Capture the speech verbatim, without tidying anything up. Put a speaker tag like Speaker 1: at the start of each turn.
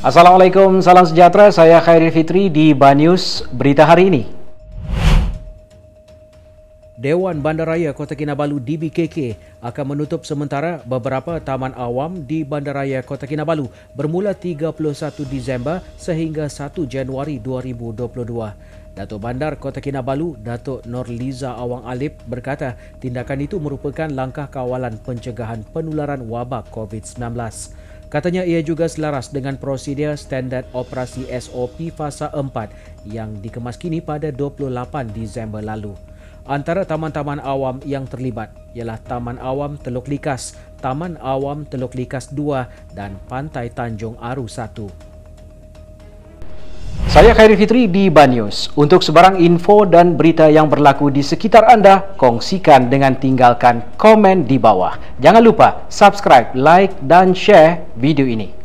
Speaker 1: Assalamualaikum, salam sejahtera. Saya Khairil Fitri di Banyus. Berita hari ini. Dewan Bandaraya Kota Kinabalu D B K K akan menutup sementara beberapa taman awam di Bandaraya Kota Kinabalu bermula tiga puluh satu Disember sehingga satu Januari dua ribu dua puluh dua. Datuk Bandar Kota Kinabalu, Datuk Norliza Awang Alip berkata tindakan itu merupakan langkah kawalan pencegahan penularan wabak COVID sembilan belas. Katanya ia juga selaras dengan prosedur standard operasi S O P Fasa empat yang dikemaskini pada dua puluh lapan Disember lalu. Antara taman-taman awam yang terlibat ialah Taman Awam Teluk Likas, Taman Awam Teluk Likas dua dan Pantai Tanjung Aru satu. Saya Khairil Fitri di Banyus. Untuk sebarang info dan berita yang berlaku di sekitar anda, kongsikan dengan tinggalkan komen di bawah. Jangan lupa subscribe, like dan share video ini.